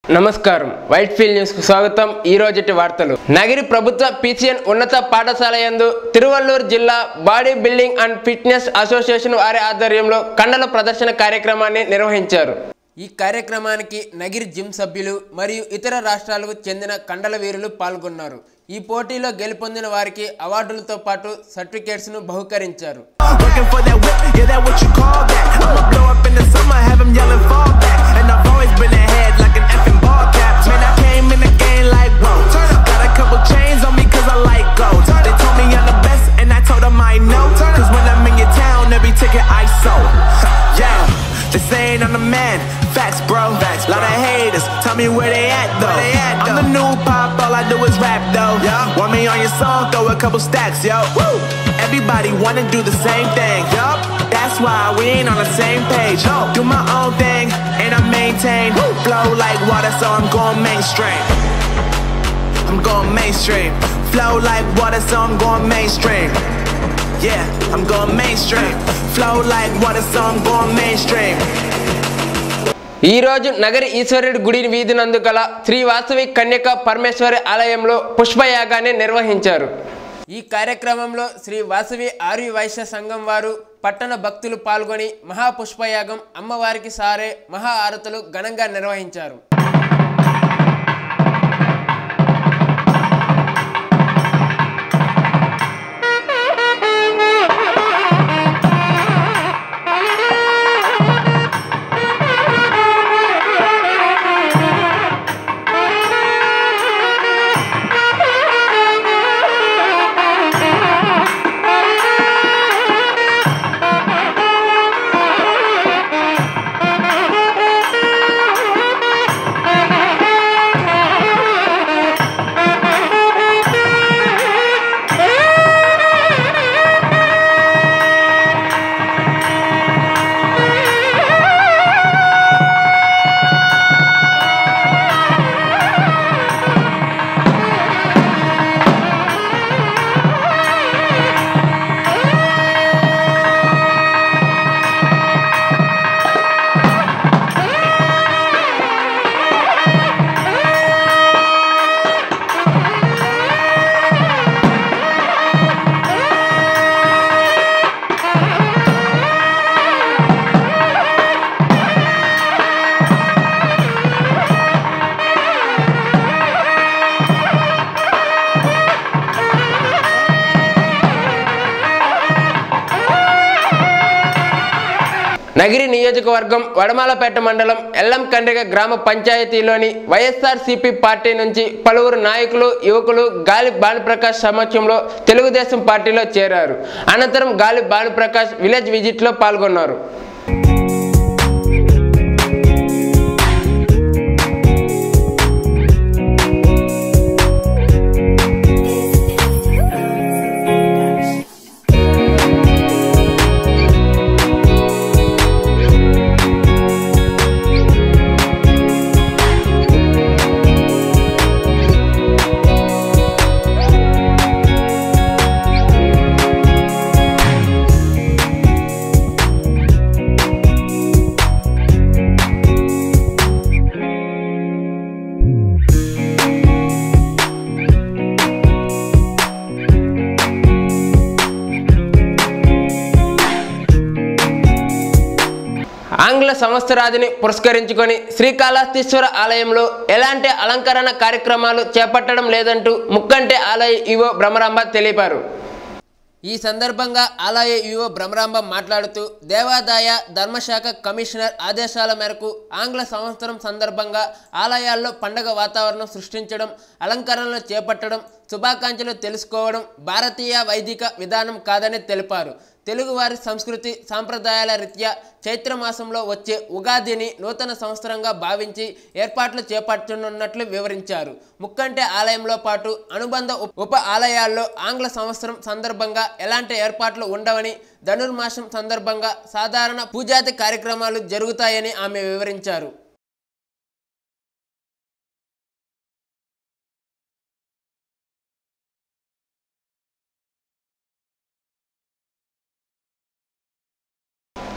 నమస్కారం white field news కు స్వాగతం। ఈ రోజుటి వార్తలు। నగిరి ప్రభుత్వ పిసిఎన్ ఉన్నత పాఠశాల యందు తిరువల్లూరు జిల్లా body building and fitness association వారి ఆధ్వర్యంలో కండల ప్రదర్శన కార్యక్రమాన్ని నిర్వహించారు। ఈ కార్యక్రమానికి నగిరి జిమ్ సభ్యులు మరియు ఇతర రాష్ట్రాలకు చెందిన కండల వీరులు పాల్గొన్నారు। ఈ పోటీలో గెలుపొందిన వారికి అవార్డులతో పాటు సర్టిఫికెట్స్ ను బహుకరించారు। They saying I'm the man, facts bro, lot of haters, tell me where they at though, I'm the new pop, all I do is rap though, want me on your song, throw a couple stacks, yo, woo. Everybody wanna do the same thing, that's why we ain't on the same page, do my own thing, and I maintain, flow like water so I'm going mainstream, I'm going mainstream, flow like water so I'm going mainstream. Yeah, I'm going mainstream. Flow like water, so I'm going mainstream. ఈ రోజు నగరి ఈశ్వరుడి గుడి వీధి నందు గల శ్రీ వాసవి కన్యక పరమేశ్వరి ఆలయంలో పుష్పయాగాన్ని నిర్వహించారు। ఈ కార్యక్రమంలో శ్రీ వాసవి ఆర్య వైశ్య సంఘం వారు పట్టణ భక్తులు పాల్గొని మహాపుష్పయాగం అమ్మవారికి సారే మహా ఆరతులు ఘనంగా నిర్వహించారు। నగిరి నియోజకవర్గం వడమాలపేట మండలం ఎల్లంకండ్రిగ గ్రామ పంచాయతీలోని వైఎస్ఆర్సీపీ పార్టీ నుంచి పలువురు నాయకులు యువకులు గాలి భానుప్రకాష్ సమక్షంలో తెలుగుదేశం పార్టీలో చేరారు। అనంతరం గాలి భానుప్రకాష్ విలేజ్ విజిట్లో పాల్గొన్నారు। ఆంగ్ల సంవత్సరాదిని పురస్కరించుకొని శ్రీకాళహస్తీశ్వర ఆలయంలో ఎలాంటి అలంకరణ కార్యక్రమాలు చేపట్టడం లేదంటూ ముక్కంటి ఆలయ ఈవో బ్రహ్మరాంబ తెలిపారు। ఈ సందర్భంగా ఆలయ ఈవో బ్రహ్మరాంబ మాట్లాడుతూ దేవాదాయ ధర్మశాఖ కమిషనర్ ఆదేశాల మేరకు ఆంగ్ల సంవత్సరం సందర్భంగా ఆలయాల్లో పండగ వాతావరణం సృష్టించడం, అలంకరణలు చేపట్టడం, శుభాకాంక్షలు తెలుసుకోవడం భారతీయ వైదిక విధానం కాదని తెలిపారు। తెలుగువారి సంస్కృతి సాంప్రదాయాల రీత్యా చైత్రమాసంలో వచ్చే ఉగాదిని నూతన సంవత్సరంగా భావించి ఏర్పాట్లు చేపట్టనున్నట్లు వివరించారు। ముక్కంటి ఆలయంలో పాటు అనుబంధ ఉప ఆలయాల్లో ఆంగ్ల సంవత్సరం సందర్భంగా ఎలాంటి ఏర్పాట్లు ఉండవని, ధనుర్మాసం సందర్భంగా సాధారణ పూజాది కార్యక్రమాలు జరుగుతాయని ఆమె వివరించారు।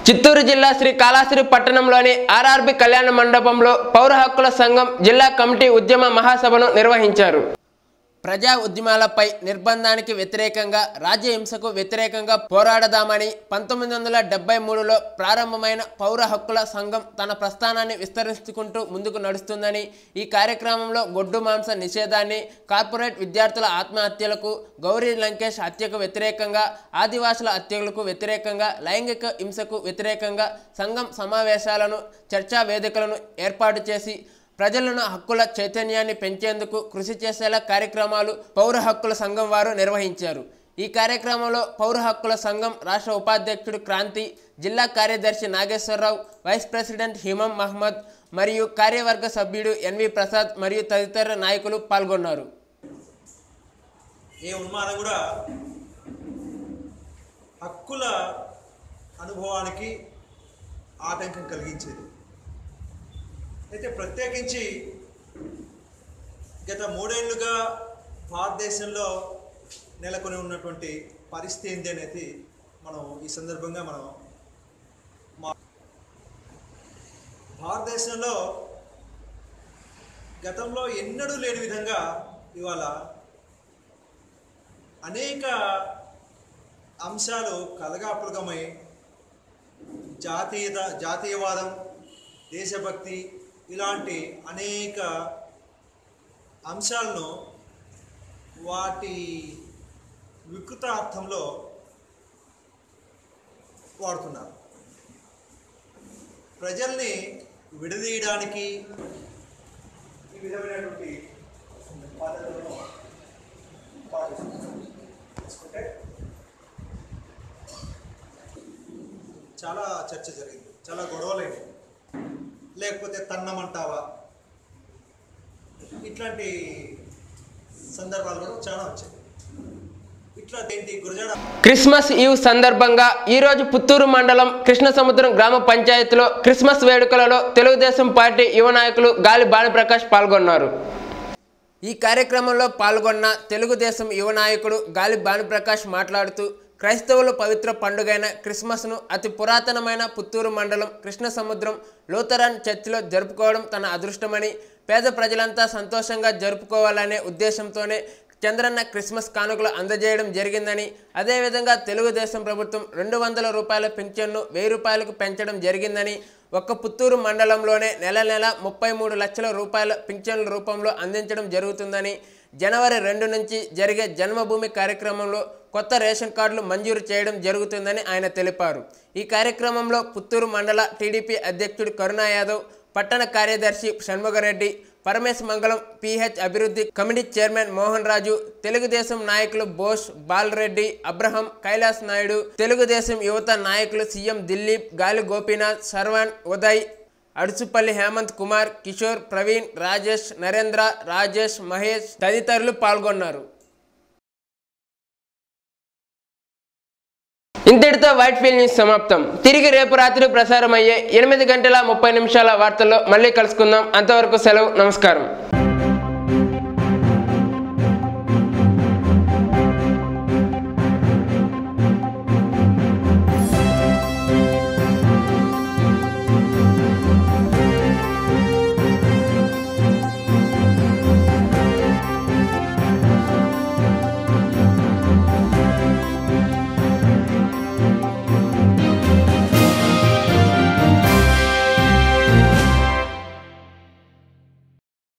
చిత్తూరు జిల్లా శ్రీకాళహస్తి పట్టణంలోని ఆర్ఆర్బి కళ్యాణ మండపంలో పౌర హక్కుల సంఘం జిల్లా కమిటీ ఉద్యమ మహాసభను నిర్వహించారు. ప్రజా ఉద్యమాలపై నిర్బంధానికి వ్యతిరేకంగా రాజ్య హింసకు వ్యతిరేకంగా పోరాడదామని 1973లో ప్రారంభమైన పౌర హక్కుల సంఘం తన ప్రస్థానాన్ని విస్తరించుకుంటూ ముందుకు నడుస్తుందని, ఈ కార్యక్రమంలో గొడ్డు మాంస నిషేధాన్ని, కార్పొరేట్ విద్యార్థుల ఆత్మహత్యలకు, గౌరీ లంకేష్ హత్యకు వ్యతిరేకంగా, ఆదివాసుల హత్యలకు వ్యతిరేకంగా, లైంగిక హింసకు వ్యతిరేకంగా సంఘం సమావేశాలను, చర్చా వేదికలను ఏర్పాటు చేసి ప్రజలను హక్కుల చైతన్యాన్ని పెంచేందుకు కృషి చేసేలా కార్యక్రమాలు పౌర హక్కుల సంఘం వారు నిర్వహించారు. ఈ కార్యక్రమంలో పౌర హక్కుల సంఘం రాష్ట్ర ఉపాధ్యక్షుడు క్రాంతి, జిల్లా కార్యదర్శి నాగేశ్వరరావు, వైస్ ప్రెసిడెంట్ హిమం మహమ్మద్ మరియు కార్యవర్గ సభ్యుడు ఎన్వి ప్రసాద్ మరియు తదితర నాయకులు పాల్గొన్నారు. ఏ ఉన్మానం కూడా హక్కుల అనుభవానికి ఆటంకం కలిగించేది. అయితే ప్రత్యేకించి గత 3 ఏళ్లుగా భారతదేశంలో నెలకొని ఉన్నటువంటి పరిస్థితి ఏంటి అనేది మనం ఈ సందర్భంగా భారతదేశంలో గతంలో ఎన్నడూ లేని విధంగా ఇవాళ అనేక అంశాలు కలగాపులగమై జాతీయవాదం, దేశభక్తి ఇలాంటి అనేక అంశాలను వాటి వికృత అర్థంలో వాడుతున్నారు. ప్రజల్ని విడదీయడానికి ఈ విధమైనటువంటి పద్ధతులను పాటిస్తుంటే చాలా చర్చ జరిగింది, చాలా గొడవలైంది. లేకపోతే తన్నమంటావా, ఇట్లాంటి సందర్భాలు కూడా చాలా వచ్చాయి. ఇట్లా ఏంటి గురజాడ క్రిస్మస్ ఈవ్ సందర్భంగా ఈరోజు పుత్తూరు మండలం కృష్ణసముద్రం గ్రామ పంచాయతీలో క్రిస్మస్ వేడుకలలో తెలుగుదేశం పార్టీ యువ నాయకులు గాలి భానుప్రకాష్ పాల్గొన్నారు. ఈ కార్యక్రమంలో పాల్గొన్న తెలుగుదేశం యువ నాయకుడు గాలి భానుప్రకాష్ మాట్లాడుతూ, క్రైస్తవుల పవిత్ర పండుగైన క్రిస్మస్ను అతి పురాతనమైన పుత్తూరు మండలం కృష్ణసముద్రం లూథరన్ చర్చిలో జరుపుకోవడం తన అదృష్టమని, పేద ప్రజలంతా సంతోషంగా జరుపుకోవాలనే ఉద్దేశంతోనే చంద్రన్న క్రిస్మస్ కానుకలు అందజేయడం జరిగిందని, అదేవిధంగా తెలుగుదేశం ప్రభుత్వం 200 రూపాయల పింఛన్ను 1000 రూపాయలకు పెంచడం జరిగిందని, ఒక్క పుత్తూరు మండలంలోనే నెల 33 లక్షల రూపాయల పింఛన్ల రూపంలో అందించడం జరుగుతుందని, జనవరి 2 నుంచి జరిగే జన్మభూమి కార్యక్రమంలో కొత్త రేషన్ కార్డులు మంజూరు చేయడం జరుగుతుందని ఆయన తెలిపారు. ఈ కార్యక్రమంలో పుత్తూరు మండల టీడీపీ అధ్యక్షుడు కరుణా యాదవ్, పట్టణ కార్యదర్శి షణ్ముగరెడ్డి, పరమేశ్ మంగళం, పిహెచ్ అభివృద్ధి కమిటీ చైర్మన్ మోహన్ రాజు, తెలుగుదేశం నాయకులు బోస్, బాలరెడ్డి, అబ్రహం, కైలాస్ నాయుడు, తెలుగుదేశం యువత నాయకులు సీఎం దిలీప్, గాలి గోపీనాథ్, శర్వణ్, ఉదయ్, అడుసుపల్లి హేమంత్ కుమార్, కిషోర్, ప్రవీణ్, రాజేష్, నరేంద్ర, రాజేష్, మహేష్ తదితరులు పాల్గొన్నారు. ఇంతటితో వైట్ ఫీల్డ్ న్యూస్ సమాప్తం. తిరిగి రేపు రాత్రి ప్రసారం అయ్యే 8:30 వార్తల్లో మళ్ళీ కలుసుకుందాం. అంతవరకు సెలవు. నమస్కారం.